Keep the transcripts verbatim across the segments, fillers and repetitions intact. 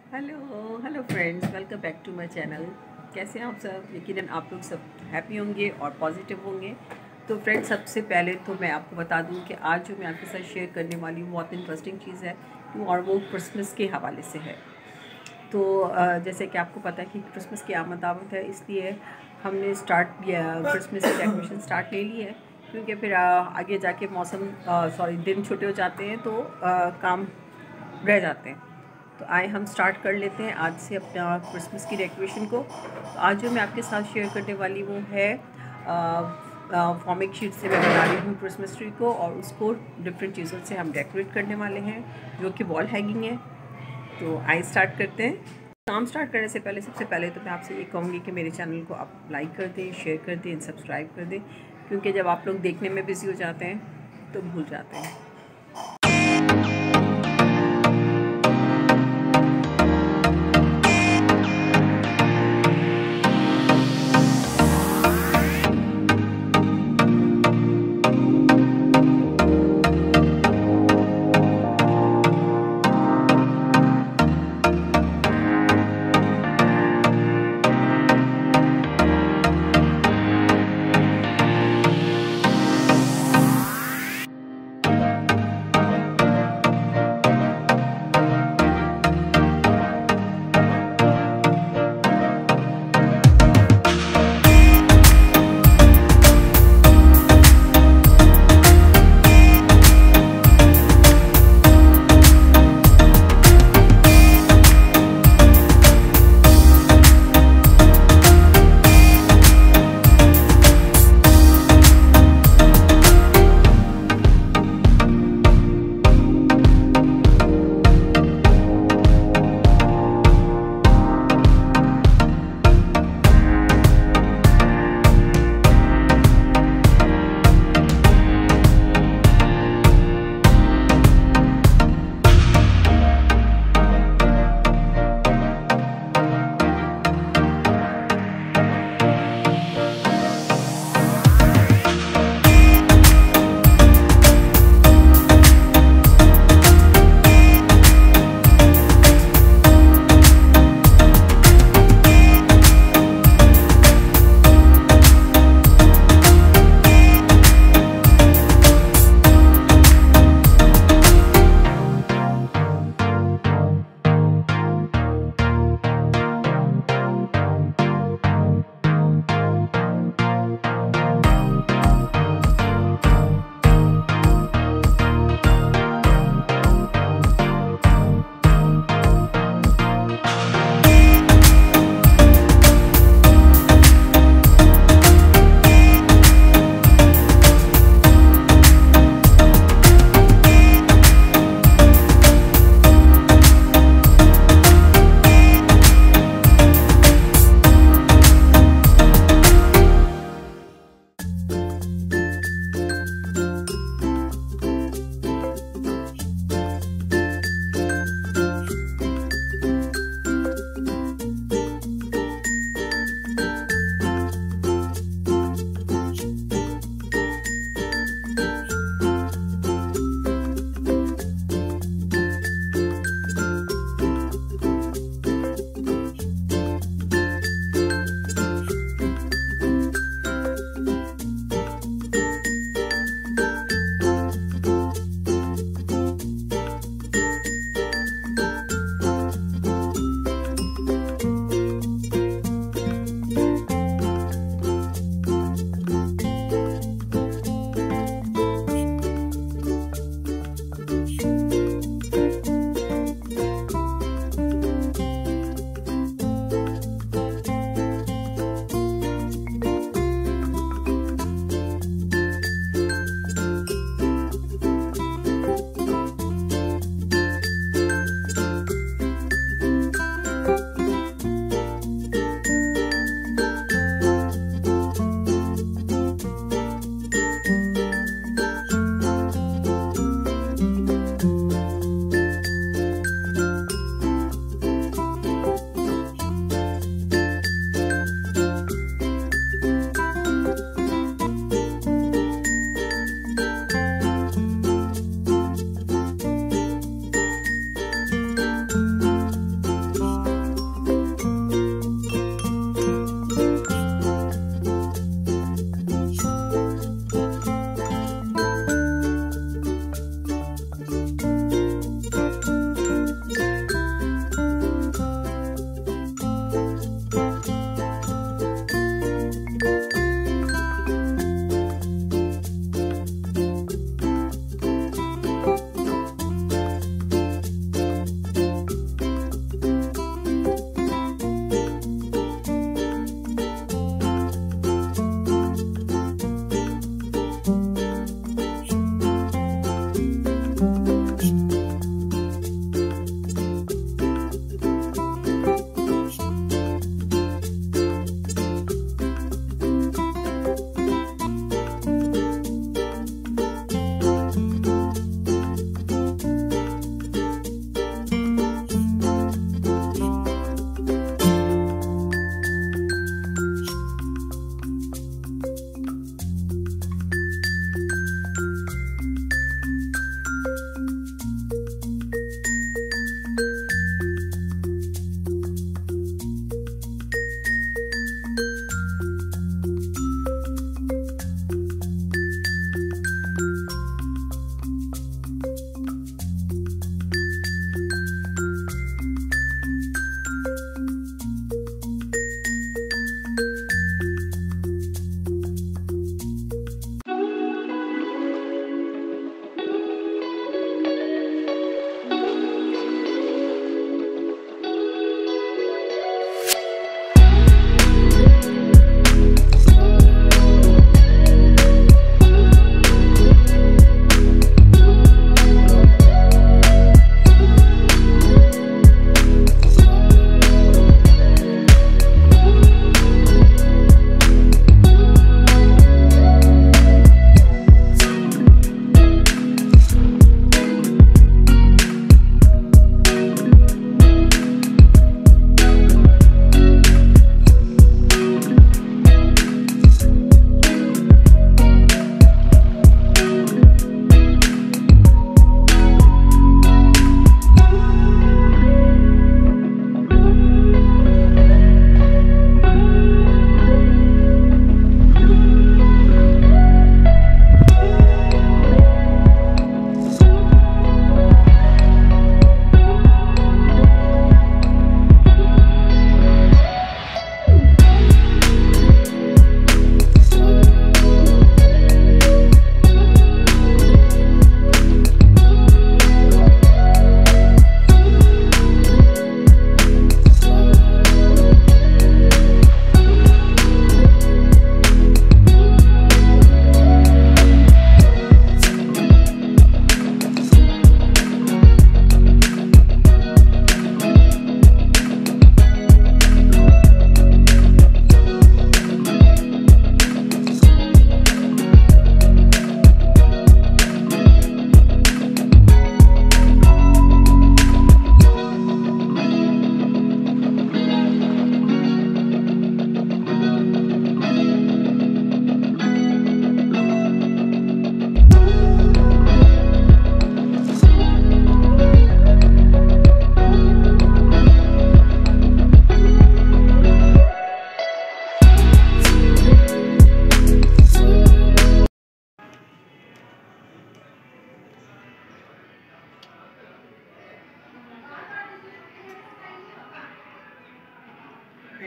Hello hello friends, welcome back to my channel. कैसे हैं आप सब? यकीनन आप लोग सब हैप्पी होंगे और पॉजिटिव होंगे। तो फ्रेंड्स, सबसे पहले तो मैं आपको बता दूं कि आज जो मैं आपके साथ शेयर करने वाली हूँ बहुत इंटरेस्टिंग चीज़ है और वो क्रिसमस के हवाले से है। तो जैसे कि आपको पता है कि क्रिसमस की आमद आमद है, इसलिए हमने स्टार्ट क्रिसमस की डेकोरेशन स्टार्ट ले ली है, क्योंकि फिर आगे जाके मौसम सॉरी दिन छोटे हो जाते हैं तो आ, काम रह जाते हैं। तो आए हम स्टार्ट कर लेते हैं आज से अपना क्रिसमस की डेकोरेशन को। तो आज जो मैं आपके साथ शेयर करने वाली वो है फॉर्मिक शीट से मैं बना रही हूँ क्रिसमस ट्री को, और उसको डिफरेंट चीज़ों से हम डेकोरेट करने वाले हैं जो कि वॉल हैंगिंग है। तो आइए स्टार्ट करते हैं। काम स्टार्ट करने से पहले सबसे पहले तो मैं आपसे ये कहूँगी कि मेरे चैनल को आप लाइक कर दें, शेयर कर दें, सब्सक्राइब कर दें, क्योंकि जब आप लोग देखने में बिज़ी हो जाते हैं तो भूल जाते हैं।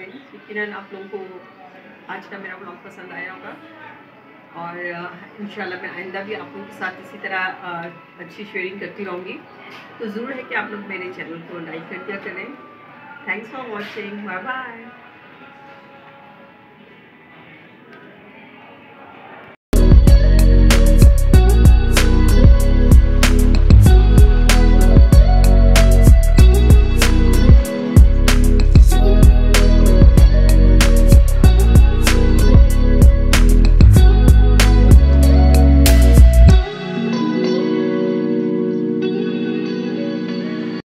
फ्रेंड्स, यकीनन आप लोगों को आज का मेरा ब्लॉग पसंद आया होगा और इंशाल्लाह मैं आइंदा भी आप लोगों के साथ इसी तरह अ, अच्छी शेयरिंग करती रहूँगी। तो ज़रूर है कि आप लोग मेरे चैनल को लाइक कर दिया करें। Thanks for watching, bye bye.